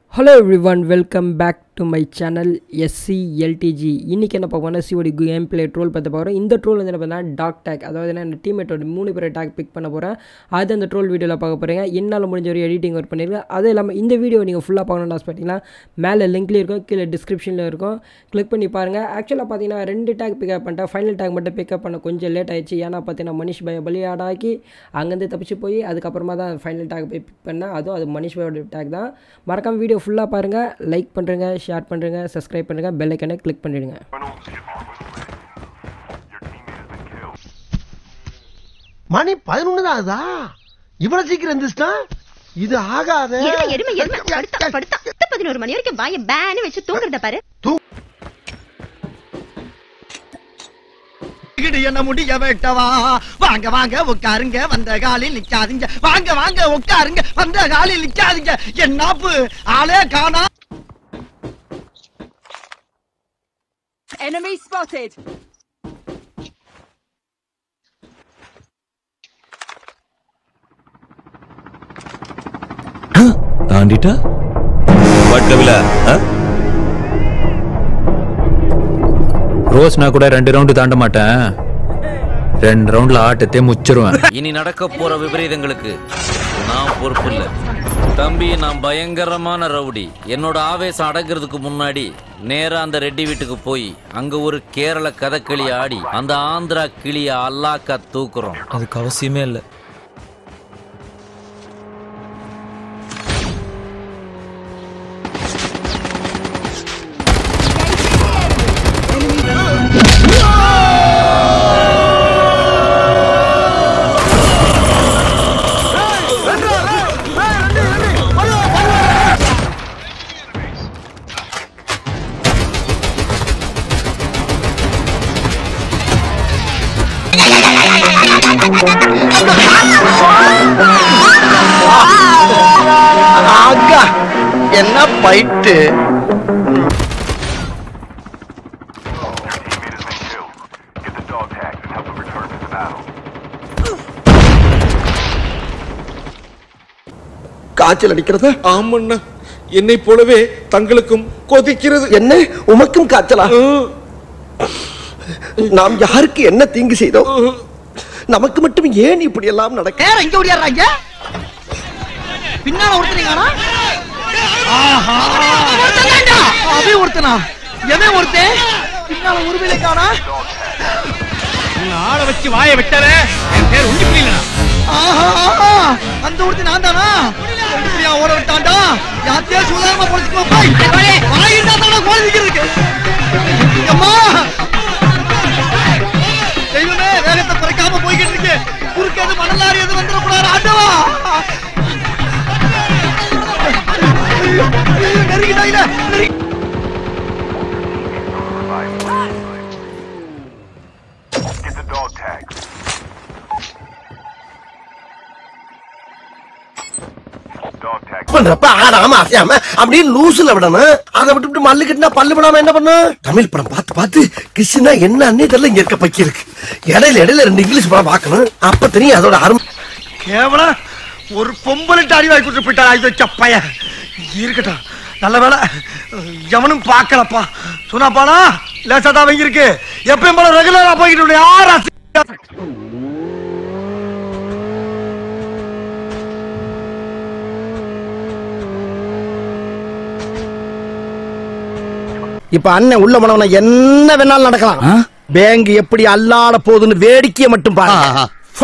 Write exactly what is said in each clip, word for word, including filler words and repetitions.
Hello everyone, welcome back to my channel S C L T G. இன்னைக்கு என்ன பார்ப்போம்னா COD game play troll பார்த்து போகிறோம். இந்த ட்ரோல் வந்து என்ன பண்ணா டாக் டேக், அதாவது என்ன டீம்மேட்டோட மூணு பேர் டேக் பிக் பண்ண போகிறேன். அது அந்த ட்ரோல் வீடியோவில் பார்க்க போகிறீங்க. என்னால் முடிஞ்ச ஒரு எடிட்டிங் ஒர்க் பண்ணியிருக்கேன். அது இல்லாமல் இந்த வீடியோ நீங்கள் ஃபுல்லாக பார்க்கணும்னு ஆசைப்பட்டீங்கன்னா மேலே லிங்க்லேயும் இருக்கும், கீழே டிஸ்கிரிப்ஷனில் இருக்கும், கிளிக் பண்ணி பாருங்கள். ஆக்சுவலாக பார்த்தீங்கன்னா ரெண்டு டேக் பிக்கப் பண்ணிட்டேன். ஃபைனல் டேக் மட்டும் பிக்கப் பண்ண கொஞ்சம் லேட் ஆயிடுச்சு. ஏன்னா பார்த்தீங்கன்னா மனிஷ் பாயை பலியாடாக்கி அங்கேருந்து தப்பிச்சு போய் அதுக்கப்புறமா தான் ஃபைனல் டேக் போய் பிக் பண்ணேன். அதுவும் அது மனிஷ் பாயோட டேக் தான். மறக்காம வீடியோ ஃபுல்லாக பாருங்கள், லைக் பண்ணுறேங்க, ஷேர் பண்ணுறேங்க, சப்ஸ்கிரைப் பண்ணுங்க, பெல் ஐகானை கிளிக் பண்ணிடுங்க. மணி பதினொன்று தான் ஆகுதா? இவ்வளவு சீக்கிரம் எந்திரிச்சிட்டா? இது ஆகாத. எருமை எருமை படுத்தா படுத்தா பதினோரு மணி வரைக்கும் வாயை பேனு வச்சு தூங்குறத பாரு. என்ன முடிய வெட்டவா? வாங்க வாங்க உட்காருங்க, வந்த காலில் நிக்காதீங்க. வாங்க வாங்க உட்காருங்க, வந்த காலில் நிக்காதீங்க. என்னாப்பு ஆளே காணா. Enemy spotted. தாண்டிட்டா வாட்கவில ரோஸ் நான் கூட ரெண்டு ரவுண்டு தாண்ட மாட்டேன். ரெண்டு ரவுண்ட்ல ஆட்டத்தை முச்சிருவேன். இனி நடக்க போற விபரீதங்களுக்கு நான் பொறுப்பு இல்ல தம்பி. நான் பயங்கரமான ரவுடி. என்னோட ஆவேசம் அடங்குறதுக்கு முன்னாடி நேரா அந்த ரெட்டி வீட்டுக்கு போய் அங்க ஒரு கேரள கதகளி ஆடி அந்த ஆந்திரா கிளிய அல்லாக்கா தூக்குறோம். அதுக்கு அவசியமே இல்லை. என்ன பைட்டு காய்ச்சல் அடிக்கிறது? ஆமண்ணா, என்னை போலவே தங்களுக்கும் கொதிக்கிறது. என்ன உமக்கும் காய்ச்சலா? நாம் யாருக்கு என்ன தீங்கு செய்தோம்? நமக்கு மட்டும் ஏன் இப்படி எல்லாம் நடக்க? எங்க ஓடியாடுறாங்க? பின்னால ஒருத்தனீங்களா? ஆஹா, அவே ஒருத்தனா? எவன் ஒருத்தன்? பின்னால ஒருவேளை காணா? ஆளை வச்சு வாயை வெட்டாலே என் பேர் உண்டி புரியலனா? ஆஹா, அந்த ஒருத்தன் நான் தானா? எப்படியா ஓட விட்டான்டா? யாத்தையா சுதாரமா போலீஸ்க்கு போய் வாயிட்டா தான போலீஸ்க்கு. அம்மா தெய்வமே, வேகத்தை குறைக்காம போய்கிட்டு இருக்கு. குறுக்கேது மணலாரி எது வந்துட கூடாது. ஆண்டவா, நெருங்கிட்டாயில பண்றப்ப ஆடாம அசையாம அப்படியே லூசுல விடணும். அதை விட்டு மல்லு கட்டினா பல்லு விடாம என்ன பண்ண? தமிழ் படம் பார்த்து பார்த்து கிருஷ்ணா என்னன்னே தெரியல. இங்க இருக்க பக்கி இருக்கு. இடையில இடையில ரெண்டு இங்கிலீஷ் படம் பார்க்கணும். அப்ப தெரியும் அதோட அருமை. கேவலம் ஒரு பொம்பளிட்டு அடி வாங்கி கொடுத்து போயிட்டா. இது சப்பைய இருக்கட்டும், நல்ல வேலை எவனும் பார்க்கலப்பா. சொன்னாப்பானா லேசா தான் வாங்கி இருக்கு. எப்பயும் போல ரெகுலரா போய்கிட்டு யாரா இப்ப அண்ணன் உள்ள போனவன என்ன வேணாலும் நடக்கலாம். பேங்க் எப்படி அல்லாட போகுதுன்னு வேடிக்கையை மட்டும் பாருங்க.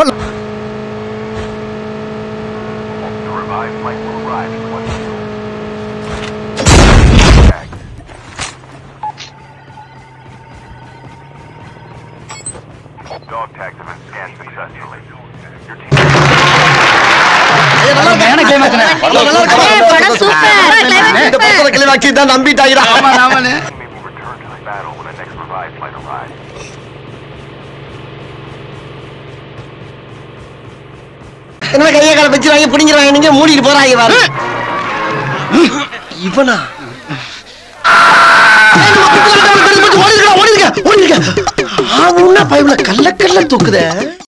நம்பிட்டாயிரா? என்ன கையை கால வச்சிருவாங்க, பிடிங்கிறாங்க, நீங்க மூடிட்டு போறாங்க. இவனா ஓடிருக்க ஓடிருக்க ஓடிருக்க. கல்ல கல்ல தூக்குத.